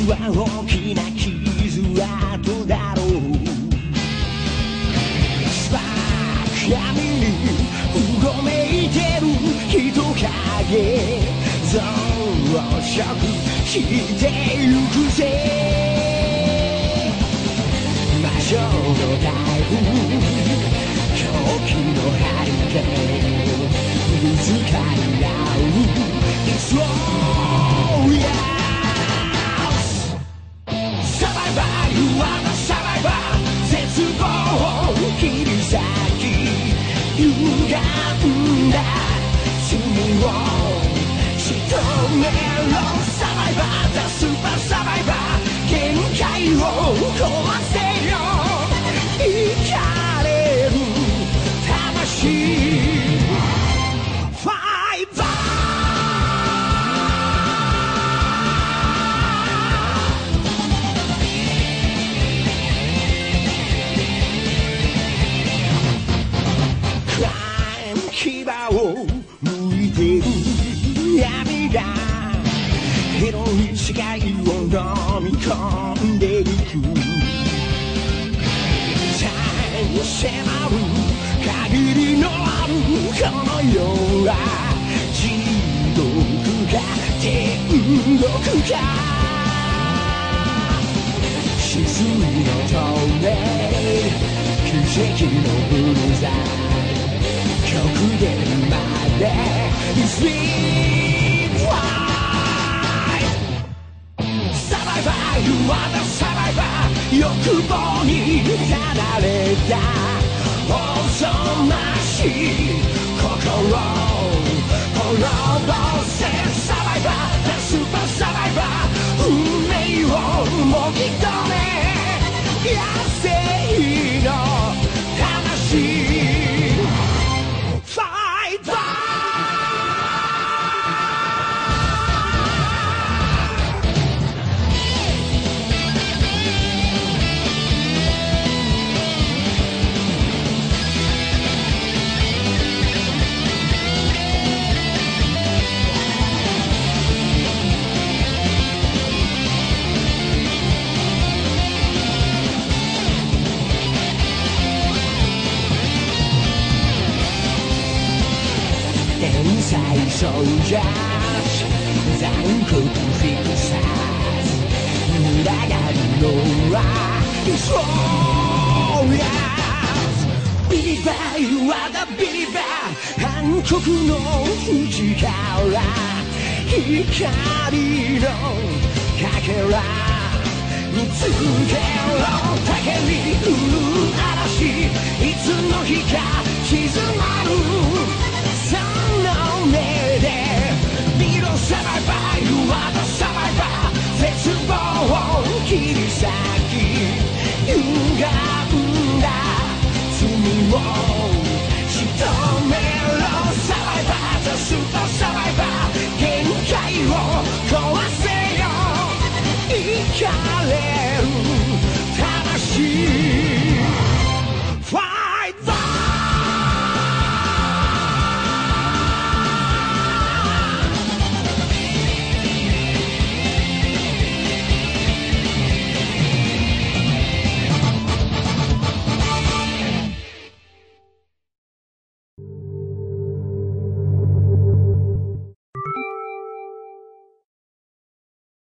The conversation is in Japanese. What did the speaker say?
は大きな傷跡だろう。闇にうごめいてる人影増殖してゆくぜ。魔性の台風、狂気のハリケーン、ぶつかり合う Destroy us。 サバイバー You are the survivor。 絶望切り裂き歪んだ罪を仕留めろ。サバイバー The super survivor。 限界を壊せよ生かれる魂。ファイバー。牙を向いてる闇が広い視界を飲み込んでいく。さえ迫る限りのあるこの世は地獄か天国か。止水の透明奇跡のブルザー極限まで It's been fly。 Survivor You are the survivor。 欲望にやられた恐ましい心滅ぼせ。 Survivor The super survivor。 運命をもぎ取れ野生の魂。天才ソルジャー残酷フィクサー群がるのは Destroyers。 Believer You are the believer。 暗黒の淵から光のかけら見つけろ。竹に震